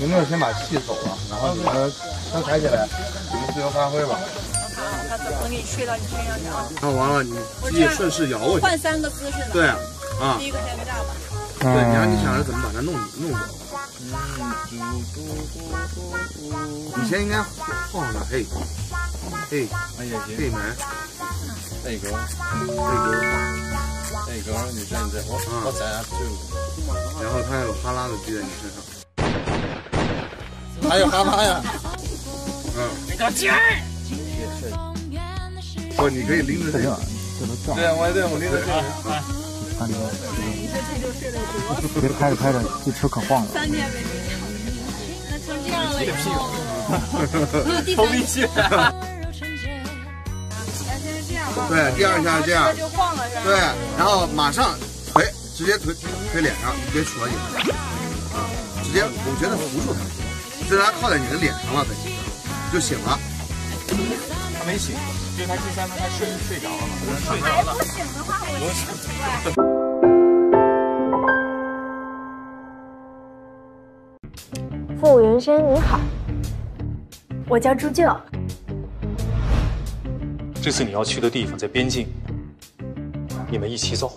有没有先把气走了，然后你们车抬起来，你们自由发挥吧。 他怎么能给你睡到你身上去啊？ 然后完了，你机顺势摇过去。 换3个姿势呢？ 对啊， 第一个先这样吧。 对，你想着怎么把它弄走。以前应该晃的，嘿，哎呀，嘿门， 那个，女生你在我在啊就， 然后它有哈喇子滴在你身上， 还有哈喇呀， 你给我起来！不，你可以拎着这个，对啊，我拎着这个。 看这个， 你这睡就睡得多。 别拍着拍着，这车可晃了。 3天没睡觉，那成这样了以后， 头皮屑。 先这样啊。 对，第2下这样， 就晃了是吧？ 对，然后马上直接推脸上，别杵到眼睛，直接我觉得扶住他，就让他靠在你的脸上了，等于就醒了。 他没醒，因为他第3轮他睡着了嘛，睡着了。 不醒的话，我就奇怪。 傅云深，你好，我叫朱舅。 这次你要去的地方在边境，你们一起走。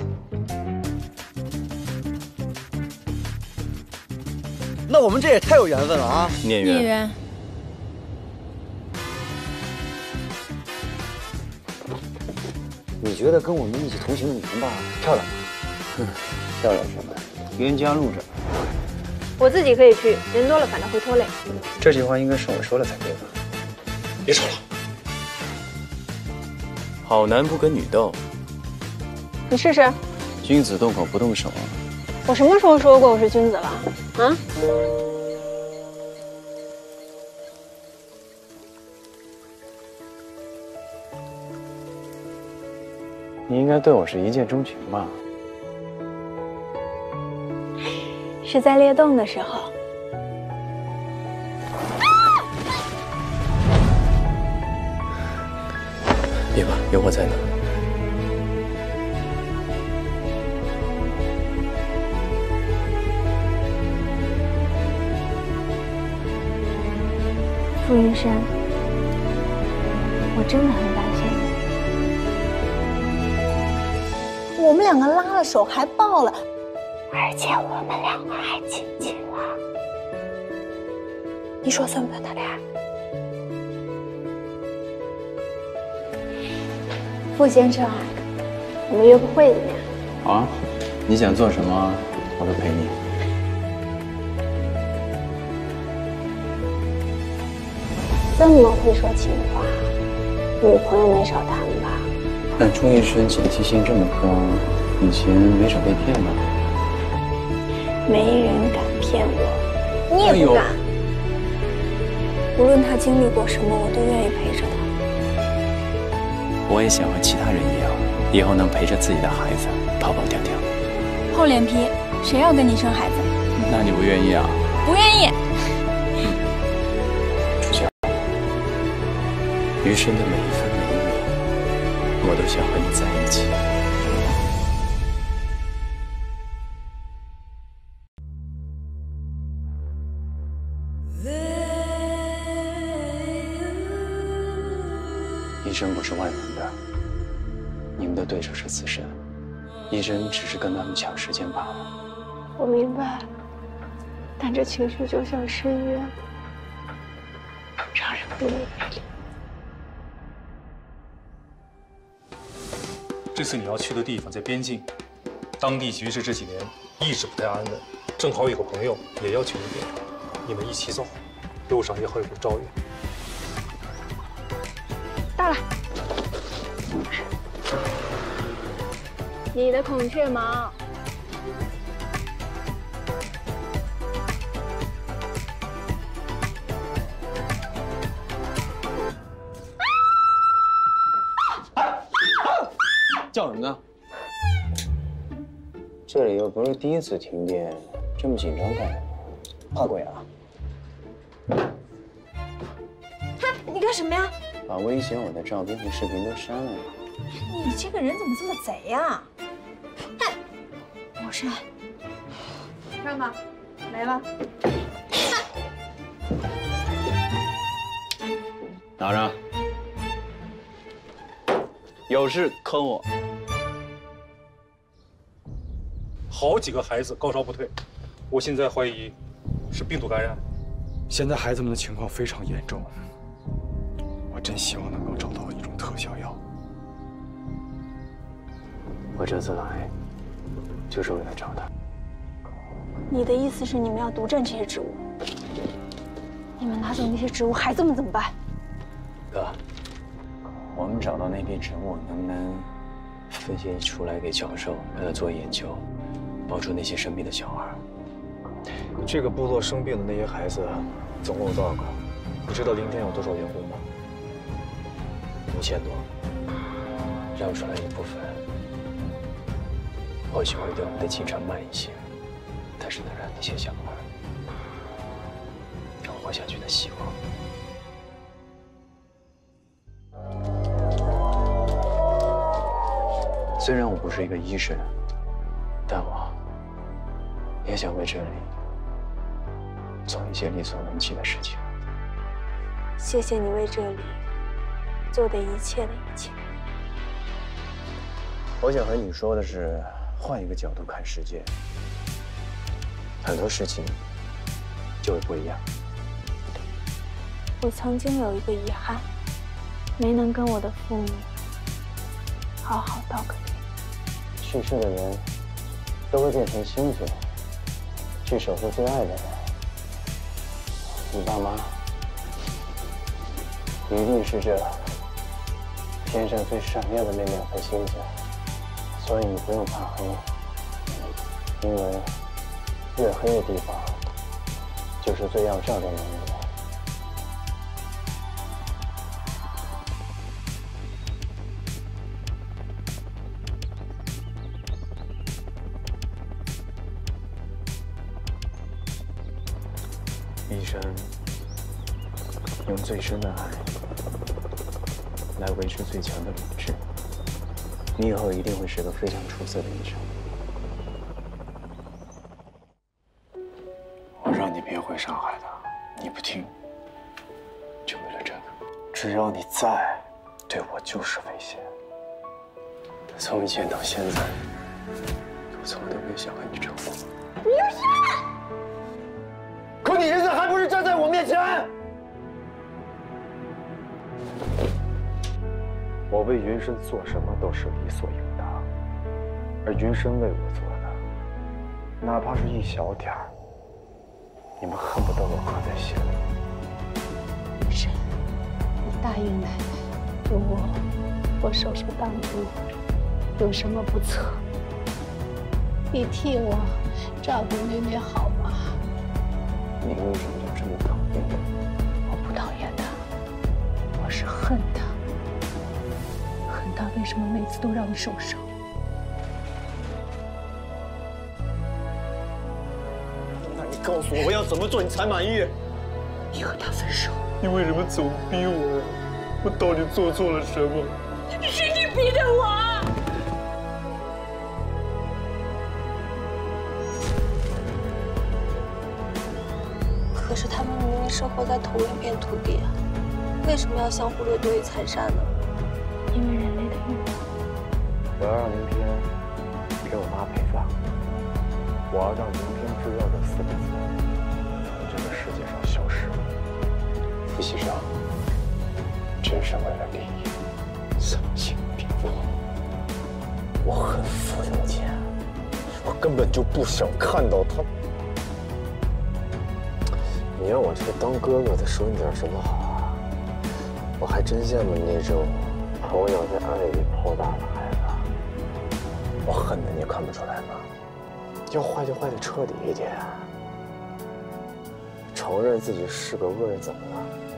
那我们这也太有缘分了啊！ 孽缘。 你觉得跟我们一起同行的女同伴漂亮吗？漂亮什么？冤家路窄。 我自己可以去，人多了反倒会拖累。 这句话应该是我说了才对吧？ 别吵了。 好男不跟女斗， 你试试。 君子动口不动手啊。 我什么时候说过我是君子了？啊？ 你应该对我是一见钟情吧？ 是在裂洞的时候。 别吧，有我在呢。 傅云深，我真的很感谢你。我们2个拉了手，还抱了，而且我们2个还亲亲了。你说算不算谈恋爱？傅先生，我们约个会怎么样？ 好啊，你想做什么，我都陪你。 这么会说情话，女朋友没少谈吧？ 但钟医生警惕性这么高，以前没少被骗吧？ 没人敢骗我，你也不敢。无论他经历过什么，我都愿意陪着他。 我也想和其他人一样，以后能陪着自己的孩子跑跑跳跳。 厚脸皮，谁要跟你生孩子？ 那你不愿意啊？ 不愿意。 楚乔，余生的每一分每一秒，我都想和你在一起。医生不是万能的，你们的对手是死神，医生只是跟他们抢时间罢了。 我明白，但这情绪就像深渊，让人不能自拔。 这次你要去的地方在边境，当地局势这几年一直不太安稳，正好有个朋友也要去那边，你们一起走，路上也会有遭遇。 到了，你的孔雀毛。 叫什么呢？这里又不是第一次停电，这么紧张干什么？怕鬼啊？ 你干什么呀？ 把危险我的照片和视频都删了呀！ 你这个人怎么这么贼呀？ 我是看吧，没了。 拿着。有事坑我。 好几个孩子高烧不退，我现在怀疑是病毒感染。 现在孩子们的情况非常严重，我真希望能够找到一种特效药。 我这次来，就是为了找他。 你的意思是你们要独占这些植物？你们拿走那些植物，孩子们怎么办？ 哥，我们找到那批植物，能不能分析出来给教授，让他做研究，保住那些生病的小孩？ 这个部落生病的那些孩子，总共有多少个？你知道林天有多少员工吗？5000多。 绕出来一部分，或许会对我们的进程慢一些，但是能让那些小孩有活下去的希望。虽然我不是一个医生，但我也想为这里做一些力所能及的事情。 谢谢你为这里做的一切的一切。 我想和你说的是，换一个角度看世界，很多事情就会不一样。 我曾经有一个遗憾，没能跟我的父母好好道个别。 去世的人都会变成星星，去守护最爱的人。你爸妈一定是这天上最闪亮的那2颗星星，所以你不用怕黑，因为越黑的地方就是最要照的能力。医生用最深的爱来维持最强的理智，你以后一定会是个非常出色的医生。我让你别回上海的，你不听，就为了这个。只要你在，对我就是危险。从以前到现在，我从来都没有想和你吵过。 你有事！ 可你现在还不是站在我面前？ 我为云深做什么都是理所应当，而云深为我做的，哪怕是一小点儿，你们恨不得我刻在心里。 是，你答应奶奶，有我手手当主，有什么不测？你替我照顾妹妹好吗？ 你为什么就这么讨厌我？ 我不讨厌他，我是恨他，恨他为什么每次都让我受伤。 那你告诉我，我要怎么做你才满意？ 你和他分手。 你为什么总逼我呀？我到底做错了什么？ 是你逼的我。可是他们明明生活在同一片土地啊，为什么要相互掠夺与残杀呢？因为人类的欲望。 我要让林天给我妈陪葬，我要让林天之药这4个字从这个世界上消失。 傅西生，真是为了利益，丧心病狂。 我恨傅有钱，我根本就不想看到他。你让我这个当哥哥的说你点什么好啊？我还真羡慕你那种从小在爱里泡大的孩子。我恨的你看不出来吗？要坏就坏得彻底一点。承认自己是个味儿怎么了？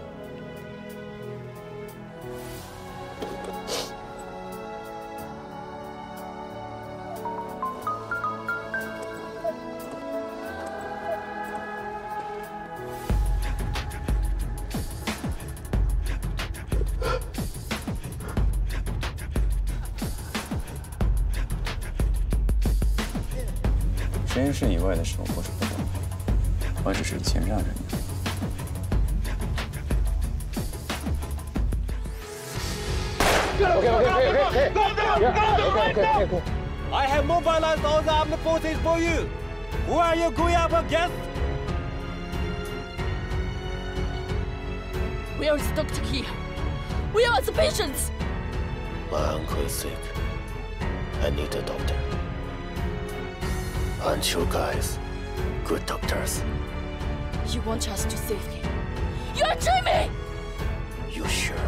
实验室以外的事我不是不懂，我只是谦让着你。 Okay. I have mobilized all the armed forces for you. Who are you going up against? Where is Dr. Key? Where are the patients? My uncle is sick. I need a doctor. Aren't you guys good doctors? You want us to save him? You are dreaming! You sure?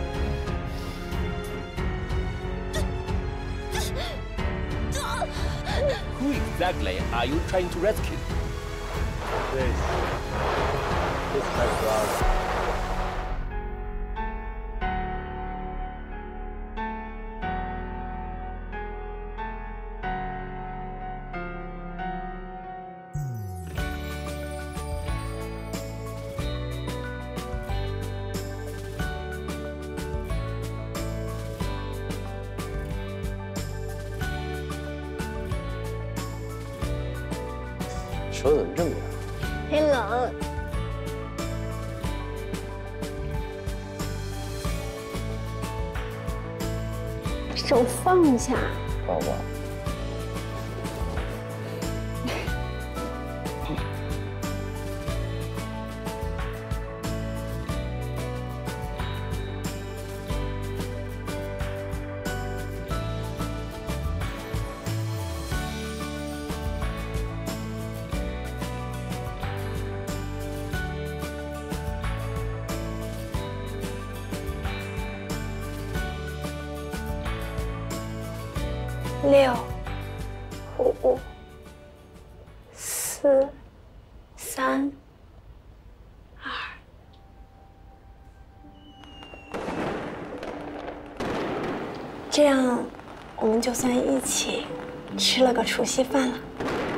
Who exactly are you trying to rescue? This my brother. 手怎么这么凉？ 很冷。手放下。 宝宝。 6、5、4、3、2。这样，我们就算一起吃了个除夕饭了。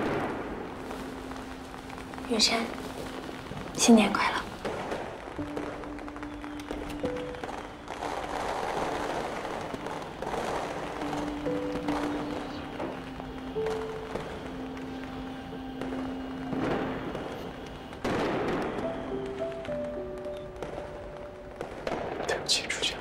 雨山，新年快乐！ 对不起，楚江。